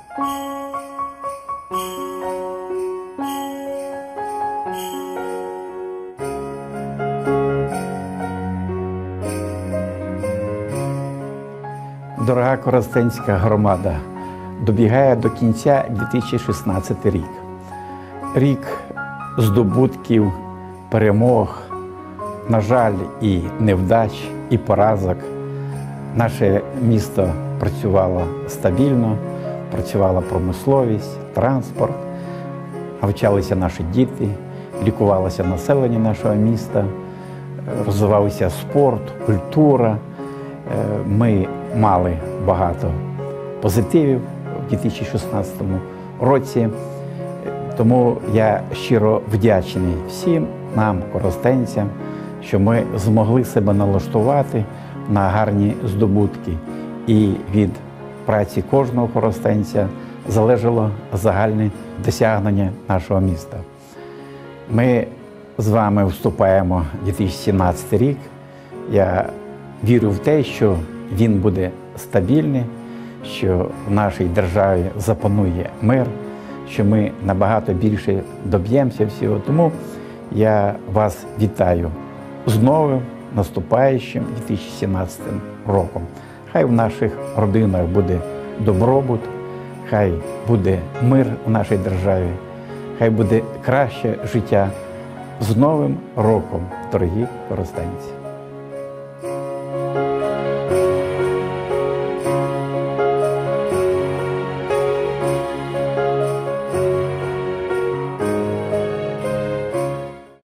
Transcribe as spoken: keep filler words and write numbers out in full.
Дорога Коростенська громада, добігає до кінця дві тисячі шістнадцятий рік. Рік здобутків, перемог, на жаль, і невдач, і поразок. Наше місто працювало стабільно, працювала промисловість, транспорт, навчалися наші діти, лікувалося населення нашого міста, розвивався спорт, культура. Ми мали багато позитивів у дві тисячі шістнадцятому році, тому я щиро вдячний всім нам, коростенцям, що ми змогли себе налаштувати на гарні здобутки. І від праці кожного коростенця залежало загальне досягнення нашого міста. Ми з вами вступаємо в дві тисячі сімнадцятий рік. Я вірю в те, що він буде стабільний, що в нашій державі запанує мир, що ми набагато більше доб'ємося всього. Тому я вас вітаю з новим наступаючим дві тисячі сімнадцятим роком. Хай в наших родинах буде добробут, хай буде мир в нашій державі, хай буде краще життя. З Новим роком, дорогі коростенці!